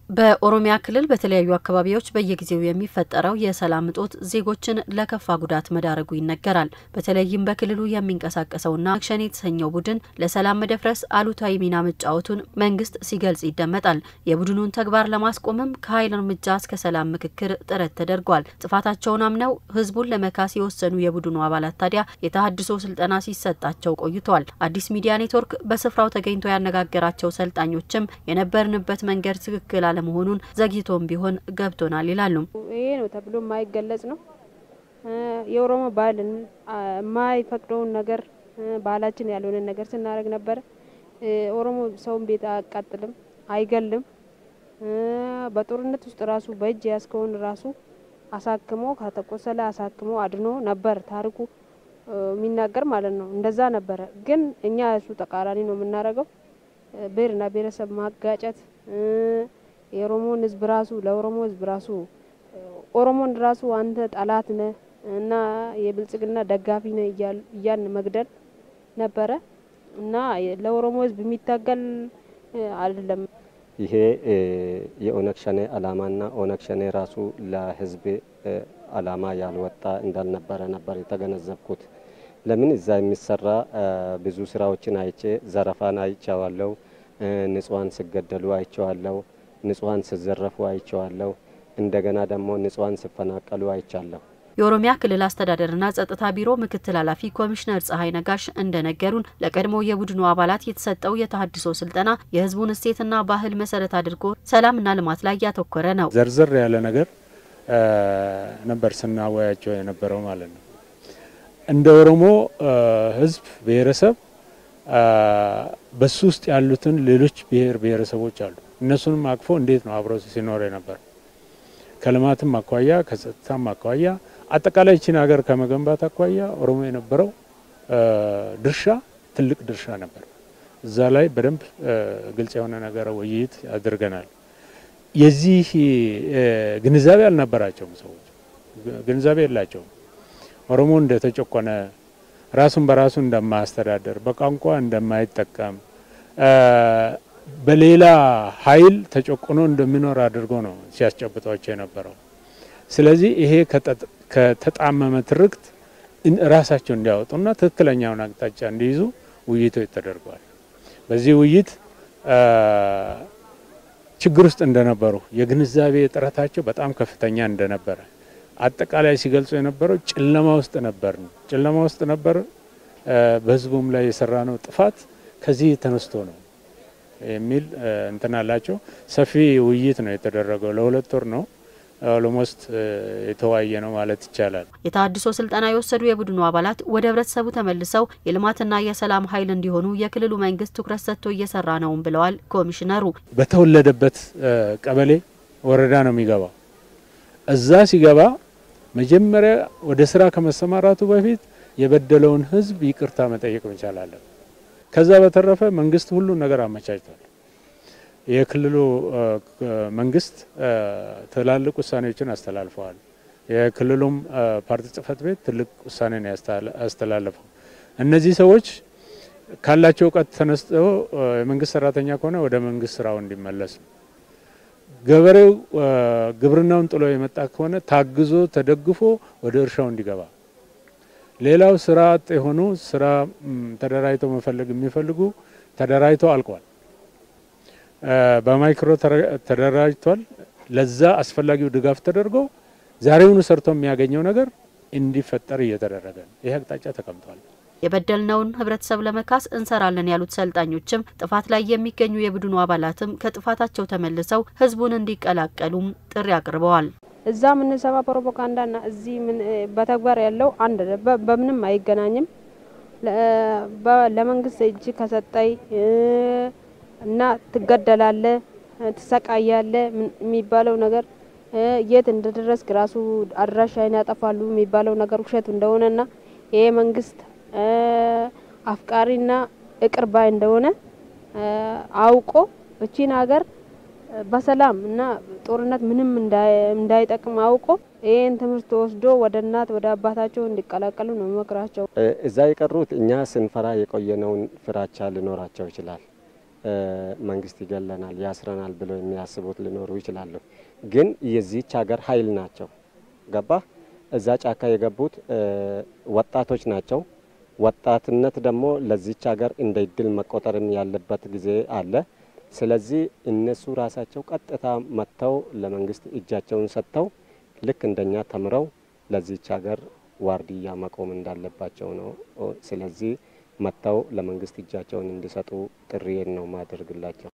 በኦሮሚያ ክልል በተለያዩ አካባቢዎች በየጊዜው የሚፈጠረው የሰላም እጦት ዜጎችን ለከፋ ጉዳት መዳረጉ ይነገራል። በተለይም በክልሉ የሚንቀሳቀሰውና አክሽን የተሰኘው ቡድን ለሰላም መደፍረስ አሉታዊ ሚና መጫወቱን መንግስት ሲገልጽ ይደመጣል። የቡድኑን ተግባር ለማስቆምም ከኃይል እርምጃ እስከ ሰላም ምክክር ጥረት ተደርጓል። ጥፋታቸውን አምነው ህዝቡን ለመካስ የወሰኑ የቡድኑ አባላት ታዲያ የተሃድሶ ስልጠና ሲሰጣቸው ቆይቷል። አዲስ ሚዲያ ኔትወርክ በስፍራው ተገኝቶ ያነጋገራቸው ሰልጣኞችም የነበርንበት መንገድ ትክክል መሆኑን ዘግይቶም ቢሆን ገብቶናል ይላሉ። ይሄ ነው ተብሎ ማይገለጽ ነው። የኦሮሞ ባህልን ማይፈቅደውን ነገር ባህላችን ያልሆነ ነገር ስናደርግ ነበር። ኦሮሞ ሰውን ቤት አያቃጥልም፣ አይገልም። በጦርነት ውስጥ ራሱ በእጅ ያስከውን ራሱ አሳክሞ ከተቆሰለ አሳክሞ አድኖ ነበር ታሪኩ የሚናገር ማለት ነው። እንደዛ ነበር። ግን እኛ እሱ ተቃራኒ ነው የምናደርገው። ብሔርና ብሔረሰብ ማጋጨት የኦሮሞን ህዝብ ራሱ ለኦሮሞ ህዝብ ራሱ ኦሮሞን ራሱ አንተ ጠላት ነህ እና የብልጽግና ደጋፊ ነህ እያን መግደል ነበረ እና ለኦሮሞ ህዝብ የሚታገል አይደለም። ይሄ የኦነግ ሸኔ አላማና ኦነግ ሸኔ ራሱ ለህዝብ አላማ ያልወጣ እንዳልነበረ ነበር የተገነዘብኩት። ለምን እዛ የሚሰራ ብዙ ስራዎችን አይቼ ዘረፋን አይቻለሁ፣ ንጹሃን ሲገደሉ አይቻለሁ፣ ንጹሃን ሲዘረፉ አይቻለሁ፣ እንደገና ደግሞ ንጹሃን ሲፈናቀሉ አይቻለሁ። የኦሮሚያ ክልል አስተዳደርና ጸጥታ ቢሮ ምክትል ኃላፊ ኮሚሽነር ፀሐይ ነጋሽ እንደነገሩን ለቀድሞ የቡድኑ አባላት የተሰጠው የተሃድሶ ስልጠና የህዝቡን እሴትና ባህል መሰረት አድርጎ ሰላምና ልማት ላይ ያተኮረ ነው። ዘርዘር ያለ ነገር ነበር ስናወያቸው የነበረው ማለት ነው። እንደ ኦሮሞ ህዝብ ብሔረሰብ በሱ ውስጥ ያሉትን ሌሎች ብሔረሰቦች አሉ። እነሱንም አቅፎ እንዴት ነው አብሮ ሲኖር ነበር? ከልማትም አኳያ ከጸጥታም አኳያ አጠቃላይ ቺን ሀገር ከመገንባት አኳያ ኦሮሞ የነበረው ድርሻ ትልቅ ድርሻ ነበር። እዛ ላይ በደንብ ግልጽ የሆነ ነገር ውይይት አድርገናል። የዚህ ግንዛቤ አልነበራቸውም ሰዎች፣ ግንዛቤ የላቸውም። ኦሮሞ እንደተጨቆነ ራሱን በራሱ እንደማያስተዳደር በቋንቋ እንደማይጠቀም በሌላ ኃይል ተጨቆኖ እንደሚኖር አድርጎ ነው ሲያስጨብጧቸው የነበረው። ስለዚህ ይሄ ከተጣመመ ትርክት ራሳቸው እንዲያወጡና ትክክለኛውን አቅጣጫ እንዲይዙ ውይይቶች ተደርጓል። በዚህ ውይይት ችግር ውስጥ እንደነበሩ የግንዛቤ ጥረታቸው በጣም ከፍተኛ እንደነበረ አጠቃላይ ሲገልጹ የነበረው ጨለማ ውስጥ ነበር። በህዝቡም ላይ የሰራነው ጥፋት ከዚህ ተነስቶ ነው የሚል እንተናላቸው። ሰፊ ውይይት ነው የተደረገው። ለሁለት ወር ነው ኦልሞስት የተዋየ ነው ማለት ይቻላል። የተሃድሶ ስልጠና የወሰዱ የቡድኑ አባላት ወደ ህብረተሰቡ ተመልሰው የልማትና የሰላም ኃይል እንዲሆኑ የክልሉ መንግስት ትኩረት ሰጥቶ እየሰራ ነው ብለዋል ኮሚሽነሩ። በተወለደበት ቀበሌ ወረዳ ነው የሚገባው። እዛ ሲገባ መጀመሪያ ወደ ስራ ከመሰማራቱ በፊት የበደለውን ህዝብ ይቅርታ መጠየቅ መቻል አለበት። ከዛ በተረፈ መንግስት ሁሉ ነገር አመቻችቷል። የክልሉ መንግስት ትላልቅ ውሳኔዎችን አስተላልፈዋል። የክልሉም ፓርቲ ጽህፈት ቤት ትልቅ ውሳኔ ነው ያስተላለፈው። እነዚህ ሰዎች ካላቸው እውቀት ተነስተው የመንግስት ሰራተኛ ከሆነ ወደ መንግስት ስራው እንዲመለስ፣ ገበሬው ግብርናውን ጥሎ የመጣ ከሆነ ታግዞ ተደግፎ ወደ እርሻው እንዲገባ፣ ሌላው ስራ አጥ የሆኑ ስራ ተደራጅተው መፈለግ የሚፈልጉ ተደራጅተው አልቋል። በማይክሮ ተደራጅቷል። ለዛ አስፈላጊው ድጋፍ ተደርጎ ዛሬውኑ ሰርቶ የሚያገኘው ነገር እንዲፈጠር እየተደረገ ነው። ይሄ አቅጣጫ ተቀምጧል። የበደልነውን ህብረተሰብ ለመካስ እንሰራለን ያሉት ሰልጣኞችም ጥፋት ላይ የሚገኙ የቡድኑ አባላትም ከጥፋታቸው ተመልሰው ህዝቡን እንዲቀላቀሉም ጥሪ አቅርበዋል። እዛ ምን ሰባ ፕሮፓጋንዳና እዚህ ምን በተግባር ያለው አንድ በምንም አይገናኝም። ለመንግስት እጅ ከሰጠይ እና ትገደላለ ትሰቃያለ የሚባለው ነገር የት እንደደረስክ ራሱ አድራሻን ያጠፋሉ የሚባለው ነገር ውሸት እንደሆነና ይሄ መንግስት አፍቃሪና እቅርባይ እንደሆነ አውቆ እቺን ሀገር በሰላም እና ጦርነት ምንም እንዳይጠቅም አውቆ ይሄን ትምህርት ወስዶ ወደ እናት ወደ አባታቸው እንዲቀላቀሉ ነው መከራቸው። እዛ የቀሩት እኛ ስንፈራ የቆየነውን ፍራቻ ሊኖራቸው ይችላል። መንግስት ይገለናል ያስረናል ብለው የሚያስቡት ሊኖሩ ይችላሉ። ግን የዚህች ሀገር ኃይል ናቸው። ገባ እዛ ጫካ የገቡት ወጣቶች ናቸው። ወጣትነት ደግሞ ለዚህች ሀገር እንደ እድል መቆጠርም ያለበት ጊዜ አለ። ስለዚህ እነሱ ራሳቸው ቀጥታ መጥተው ለመንግስት እጃቸውን ሰጥተው ልክ እንደኛ ተምረው ለዚህች ሀገር ዋርድያ መቆም እንዳለባቸው ነው። ስለዚህ መጥተው ለመንግስት እጃቸውን እንዲሰጡ ጥሪዬን ነው ማድረግላቸው።